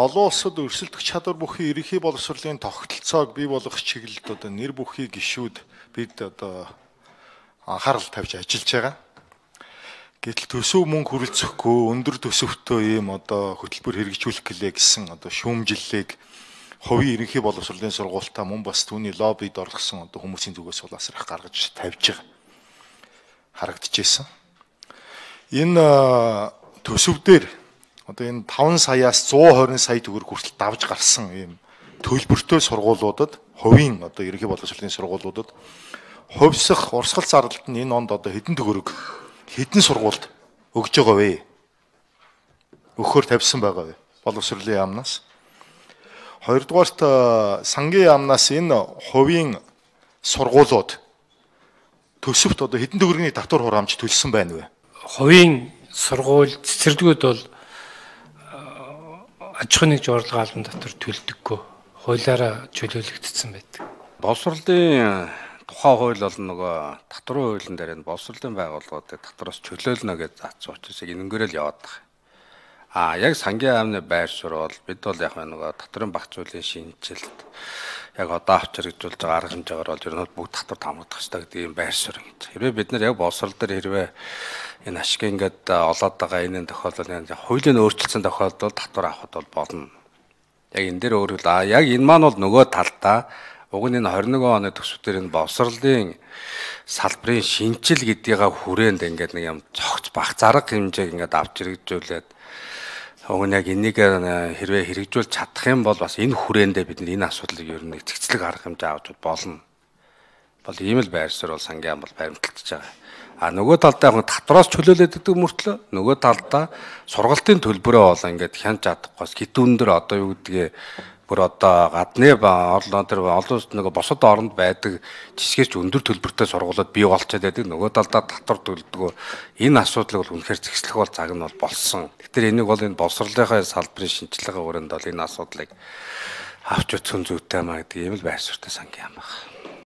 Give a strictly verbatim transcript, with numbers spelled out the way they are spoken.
олон улсад өрсөлдөх чадвар бүхий ерөнхий боловсролын тогтолцоог бий болгох чиглэлд одоо нэр бүхий гишүүд бид одоо анхаарал тавьж ажиллаж байгаа. Гэтэл төсөв мөнгө хүрэлцэхгүй өндөр төсөвтэй ийм одоо хөтөлбөр хэрэгжүүлэх гэлээ гэсэн одоо шүүмжиллийг хувийн ерөнхий боловсролын сургуультаа мөн бас түүний лоббид орлогсон одоо хүмүүсийн зүгээс бол асрах гаргаж тавьж байгаа. Харагдчихсэн. Энэ төсөв дээр одоо энэ таван саяас зуун хорин сая төгрөг хүртэл давж гарсан ийм төлбөртэй сургуулиудад хувийн одоо ерөнхий боловсролын сургуулиудад хувьсах урсгал зардалт нь энэ онд одоо хэдэн төгрөг хэдэн сургуульд өгж байгаа вэ? Өгөхөр тавьсан байгаа вэ? Боловсролын яамнаас. Хоёрдугаарт сангийн яамнаас энэ хувийн сургуулиуд төсөвт одоо хэдэн төгрөгийн татвар хураамж төлсөн байна вэ? Хувийн сургууль цэцэрлэгүүд бол аж ахуйн нэгж орлого албан татвар төлдөггүй. Хуулиараа чөлөөлөгдсөн байдаг. Боловсролын тухай хууль бол нөгөө татварын хуулийн дээр нь боловсролын байгууллагуудыг татвараас чөлөөлнө гэж заасан учраас энэнгээрэл яваад байгаа. А яг сангийн яамны байр суурь бол бид бол яг нөгөө татварын багц зүйлийн шинжилэлт яг одоо авч хэрэгжүүлж байгаа арга хэмжээгээр бол ер нь бүгд татвар хамгаалах хэрэгтэй гэдэг ийм байр суурь юм. Хэрвээ бид нар яг боловсрол дээр хэрвээ энэ ашиг ингээд олоод байгаа энэ тохиолдол яг хуулийн өөрчлөлтсөн тохиолдолд татвар авахд бол болно. Яг энэ дээр өөрөөр а яг энэ маань бол нөгөө талдаа уг нь энэ хорин нэгэн оны төсвүүдээр энэ боловсролын салбарын шинжил гэдгийг хүрээнд ингээд нэг юм цогц бах зарга хэмжээг ингээд авч хэрэгжүүлээд уг нь яг энийг хэрвээ хэрэгжүүлж чадах юм бол бас энэ хүрээндээ бид энэ асуудлыг ер нь цэгцлэг арга хэмжээ авч болно. Бол ийм л байр суурь бол сангийн яам бол баримталж байгаа. А нөгөө талдаа яг татвараас чөлөөлөд гэдэг мөртлөө нөгөө талдаа сургалтын төлбөрөө бол ингээд хянж чадахгүйс хитүүн дээр одоо юу гэдгийг бүр одоо гадны ба орлон дээр олон улс нөгөө босод оронд байдаг жишгээрч өндөр төлбөртэй сургуулиуд бий болчиход байдаг. Нөгөө талдаа татвар төлдөг. Энэ асуудлыг бол үнэхээр зэгслэх бол цаг нь бол болсон. Тэгэхээр энийг бол энэ боловсролынхаа салбарын шинжилгээний өрөөнд бол энэ асуудлыг авч үзэх зүйтэй маа гэдэг ийм л байр суурьтай сангийн яам байна.